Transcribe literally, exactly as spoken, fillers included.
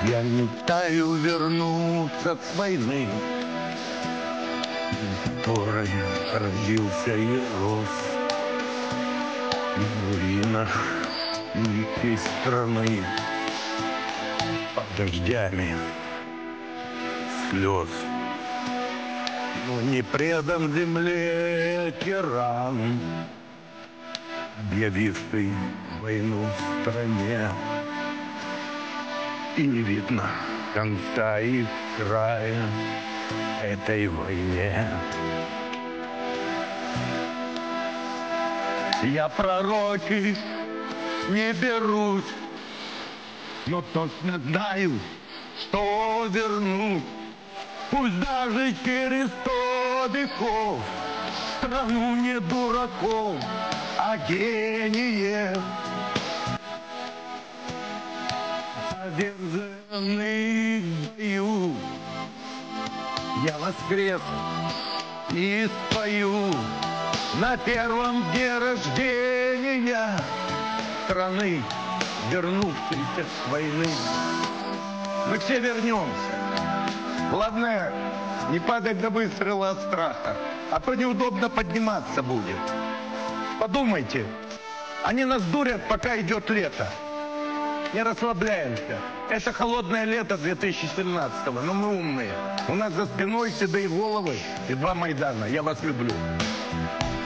Я мечтаю вернуться с войны, в которой родился и рос, в руинах великой страны, под дождями слез. Но не предан земле тиран, объявивший войну в стране. И не видно конца и края этой войне. Я пророчить не берусь, но точно знаю, что вернусь. Пусть даже через сто веков, страну не дураков, а гениев. Задержанный в бою я воскрес и спою на первом дне рождения страны, вернувшейся с войны. Мы все вернемся. Главное, не падать до выстрела от страха, а то неудобно подниматься будет. Подумайте, они нас дурят, пока идет лето. Не расслабляемся. Это холодное лето две тысячи семнадцатого, но мы умные. У нас за спиной седые головы и два Майдана. Я вас люблю.